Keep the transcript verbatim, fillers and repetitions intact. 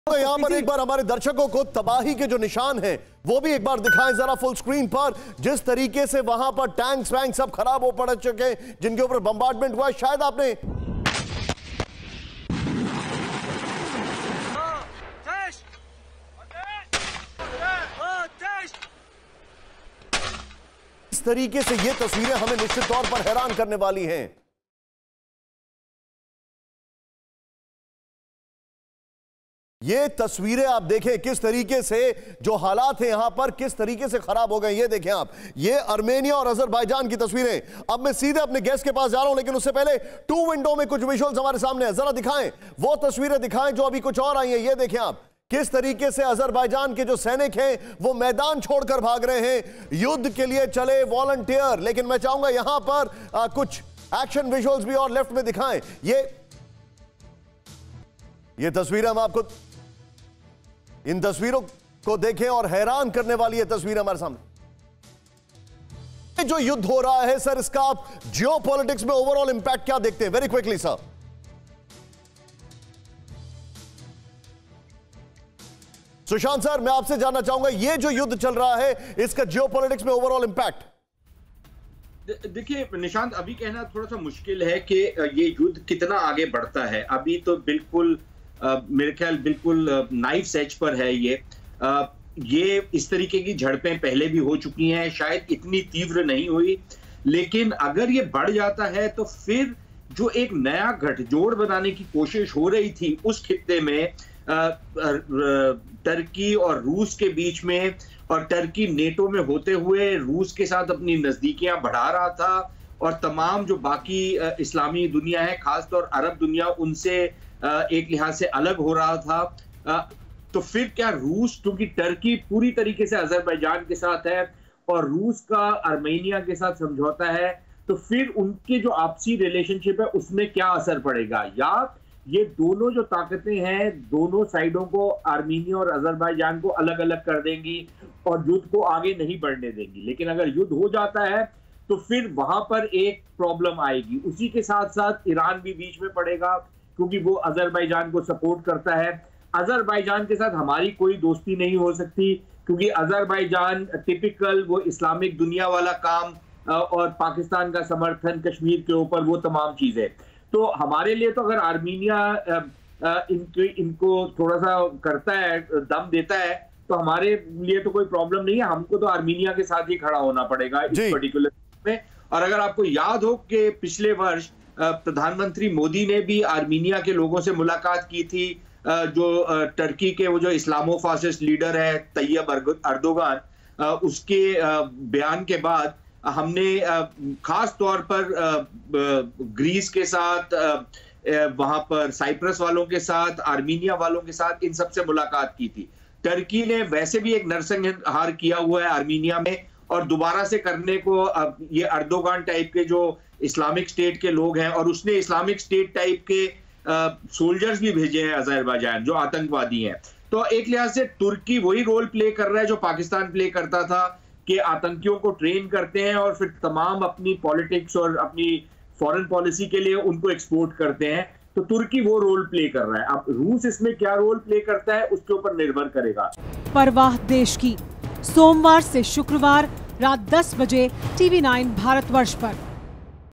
तो यहाँ पर एक बार हमारे दर्शकों को तबाही के जो निशान हैं वो भी एक बार दिखाएं जरा फुल स्क्रीन पर। जिस तरीके से वहां पर टैंक्स वैंक सब खराब हो पड़ चुके हैं, जिनके ऊपर बम्बार्डमेंट हुआ है। शायद आपने इस तरीके से ये तस्वीरें हमें निश्चित तौर पर हैरान करने वाली हैं। ये तस्वीरें आप देखें किस तरीके से जो हालात हैं यहां पर किस तरीके से खराब हो गए। ये देखें आप, ये आर्मेनिया और अजरबैजान की तस्वीरें। अब मैं सीधे अपने गेस्ट के पास जा रहा हूं, लेकिन उससे पहले टू विंडो में कुछ विजुअल्स हमारे सामने है, जरा दिखाएं वो तस्वीरें दिखाएं जो अभी कुछ और आई हैं। ये देखें आप किस तरीके से अजरबैजान के जो सैनिक हैं वो मैदान छोड़कर भाग रहे हैं। युद्ध के लिए चले वॉलंटियर। लेकिन मैं चाहूंगा यहां पर आ, कुछ एक्शन विजुअल्स भी और लेफ्ट में दिखाएं। ये ये तस्वीरें हम आपको, इन तस्वीरों को देखें और हैरान करने वाली ये तस्वीर हमारे सामने। जो युद्ध हो रहा है सर, इसका आप जियो पॉलिटिक्स में ओवरऑल इंपैक्ट क्या देखते हैं? Very quickly sir. Sushant sir, मैं आपसे जानना चाहूंगा ये जो युद्ध चल रहा है इसका जियो पॉलिटिक्स में ओवरऑल इंपैक्ट। देखिए निशांत, अभी कहना थोड़ा सा मुश्किल है कि ये युद्ध कितना आगे बढ़ता है। अभी तो बिल्कुल Uh, मेरे ख्याल बिल्कुल नाइफ सेज पर है। ये uh, ये इस तरीके की झड़पें पहले भी हो चुकी हैं, शायद इतनी तीव्र नहीं हुई, लेकिन अगर ये बढ़ जाता है तो फिर जो एक नया गठजोड़ बनाने की कोशिश हो रही थी उस खित्ते में uh, टर्की और रूस के बीच में, और टर्की नेटो में होते हुए रूस के साथ अपनी नजदीकियां बढ़ा रहा था, और तमाम जो बाकी uh, इस्लामी दुनिया है, खासतौर अरब दुनिया, उनसे एक लिहाज से अलग हो रहा था। तो फिर क्या रूस, क्योंकि टर्की पूरी तरीके से अजरबैजान के साथ है और रूस का आर्मेनिया के साथ समझौता है, तो फिर उनके जो आपसी रिलेशनशिप है उसमें क्या असर पड़ेगा? या ये दोनों जो ताकतें हैं दोनों साइडों को, आर्मेनिया और अजरबैजान को अलग अलग कर देंगी और युद्ध को आगे नहीं बढ़ने देंगी। लेकिन अगर युद्ध हो जाता है तो फिर वहां पर एक प्रॉब्लम आएगी। उसी के साथ साथ ईरान भी बीच में पड़ेगा, क्योंकि वो अजरबैजान को सपोर्ट करता है। अजरबैजान के साथ हमारी कोई दोस्ती नहीं हो सकती, क्योंकि अजरबैजान टिपिकल वो इस्लामिक दुनिया वाला काम और पाकिस्तान का समर्थन कश्मीर के ऊपर, वो तमाम चीजें। तो हमारे लिए तो अगर आर्मीनिया इनको इनको थोड़ा सा करता है, दम देता है, तो हमारे लिए तो कोई प्रॉब्लम नहीं है। हमको तो आर्मीनिया के साथ ही खड़ा होना पड़ेगा इस पर्टिकुलर में। और अगर आपको याद हो कि पिछले वर्ष प्रधानमंत्री मोदी ने भी आर्मीनिया के लोगों से मुलाकात की थी, जो टर्की के वो जो इस्लामो-फासिस्ट लीडर है तैयब अर्दोगान, उसके बयान के बाद हमने खास तौर पर ग्रीस के साथ, वहां पर साइप्रस वालों के साथ, आर्मीनिया वालों के साथ, इन सबसे मुलाकात की थी। टर्की ने वैसे भी एक नरसंहार किया हुआ है आर्मीनिया में, और दोबारा से करने को ये अर्दोगान टाइप के जो इस्लामिक स्टेट के लोग हैं, और उसने इस्लामिक स्टेट टाइप के सोल्जर्स भी भेजे हैं अजरबैजान जो आतंकवादी हैं। तो एक लिहाज से तुर्की वही रोल प्ले कर रहा है जो पाकिस्तान प्ले करता था, कि आतंकियों को ट्रेन करते हैं और फिर तमाम अपनी पॉलिटिक्स और अपनी फॉरेन पॉलिसी के लिए उनको एक्सपोर्ट करते हैं। तो तुर्की वो रोल प्ले कर रहा है। अब रूस इसमें क्या रोल प्ले करता है उसके ऊपर निर्भर करेगा। परवाह देश की, सोमवार से शुक्रवार रात दस बजे टीवी नाइन भारतवर्ष पर।